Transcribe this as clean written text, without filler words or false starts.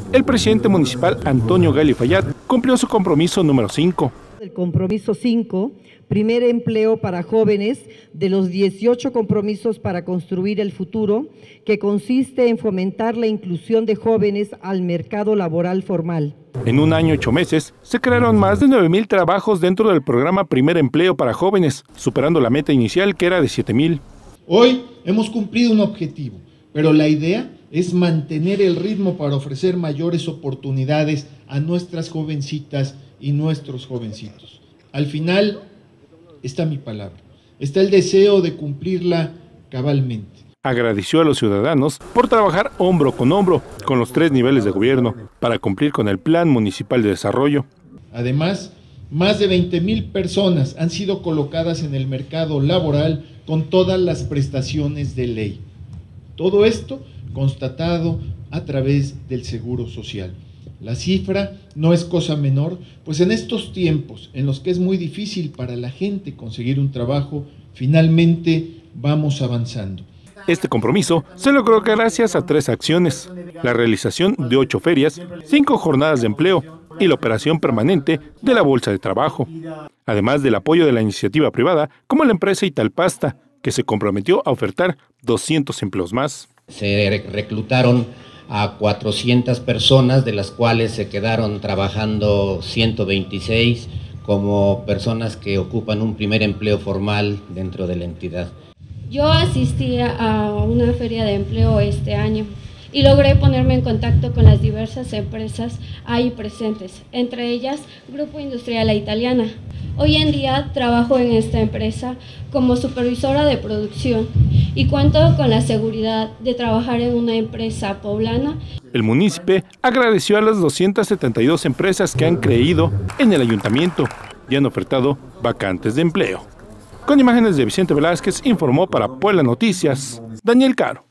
el presidente municipal Antonio Gali Fayad cumplió su compromiso número 5. El compromiso 5, primer empleo para jóvenes, de los 18 compromisos para construir el futuro, que consiste en fomentar la inclusión de jóvenes al mercado laboral formal. En un año y 8 meses, se crearon más de 9,000 trabajos dentro del programa Primer Empleo para Jóvenes, superando la meta inicial que era de 7,000. Hoy hemos cumplido un objetivo, pero la idea es mantener el ritmo para ofrecer mayores oportunidades a nuestras jovencitas y nuestros jovencitos. Al final está mi palabra, está el deseo de cumplirla cabalmente. Agradeció a los ciudadanos por trabajar hombro con los 3 niveles de gobierno para cumplir con el Plan Municipal de Desarrollo. Además, más de 20,000 personas han sido colocadas en el mercado laboral con todas las prestaciones de ley. Todo esto constatado a través del Seguro Social. La cifra no es cosa menor, pues en estos tiempos en los que es muy difícil para la gente conseguir un trabajo, finalmente vamos avanzando. Este compromiso se logró gracias a 3 acciones: la realización de 8 ferias, 5 jornadas de empleo y la operación permanente de la Bolsa de Trabajo, además del apoyo de la iniciativa privada como la empresa Italpasta, que se comprometió a ofertar 200 empleos más. Se reclutaron a 400 personas, de las cuales se quedaron trabajando 126 como personas que ocupan un primer empleo formal dentro de la entidad. Yo asistí a una feria de empleo este año y logré ponerme en contacto con las diversas empresas ahí presentes, entre ellas Grupo Industrial La Italiana. Hoy en día trabajo en esta empresa como supervisora de producción y cuento con la seguridad de trabajar en una empresa poblana. El municipio agradeció a las 272 empresas que han creído en el ayuntamiento y han ofertado vacantes de empleo. Con imágenes de Vicente Velázquez, informó para Puebla Noticias, Daniel Caro.